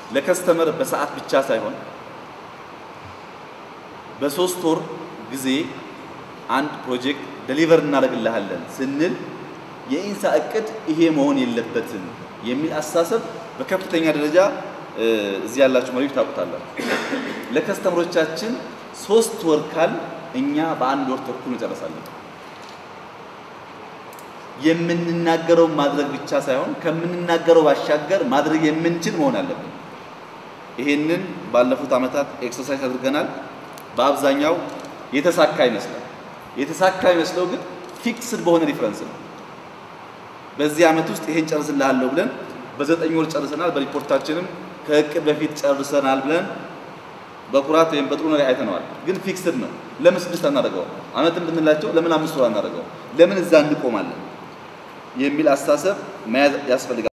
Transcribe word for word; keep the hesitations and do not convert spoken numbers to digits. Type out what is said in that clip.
ለከስተመር በሰዓት ብቻ ሳይሆን በሶስት ወር ጊዜ አንድ ፕሮጀክት ዴሊቨር እናደርግልሃለን ስንል የኢንሳ እቅድ ይሄ መሆን የለበትም የሚል አስተሳሰብ በከፍተኛ ደረጃ እዚህ ያላችሁ መሪዎች ታውቁታላችሁ። ለከስተመሮቻችን ሶስት ወር ካል እኛ በአንድ ወር ተኩል እንጨርሳለን። የምንናገረው ማድረግ ብቻ ሳይሆን ከምንናገረው ባሻገር ማድረግ የምንችል መሆን አለብን። ይሄንን ባለፉት አመታት ኤክሰርሳይዝ አድርገናል። በአብዛኛው የተሳካ ይመስላል። የተሳካ ይመስለው ግን ፊክስድ በሆነ ሪፈረንስ ነው። በዚህ አመት ውስጥ ይሄን ጨርስልሃለሁ ብለን በዘጠኝ ወር ጨርሰናል። በሪፖርታችንም ከእቅድ በፊት ጨርሰናል ብለን በኩራት ወይም በጥሩ ነገር አይተነዋል። ግን ፊክስድ ነው። ለምን ስድስት አናደርገው? አመትም ብንላቸው ለምን አምስት ወር አናደርገው? ለምን እዛ እንቆማለን የሚል አስተሳሰብ መያዝ ያስፈልጋል።